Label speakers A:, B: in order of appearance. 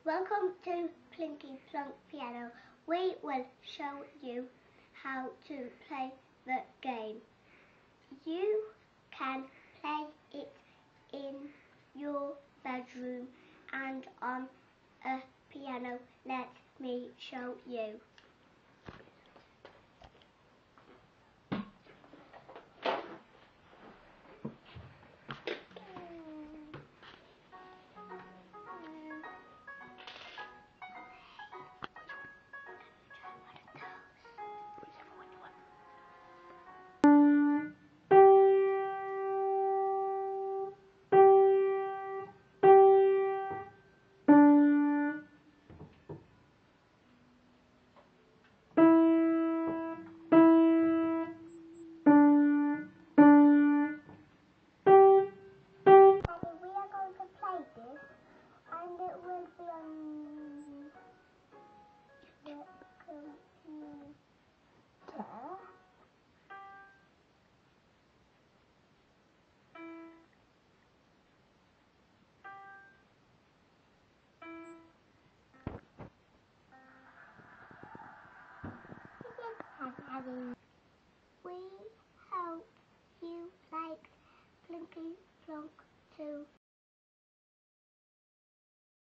A: Welcome to Plinky Plonk Piano. We will show you how to play the game. You can play it in your bedroom and on a piano. Let me show you. And it will be on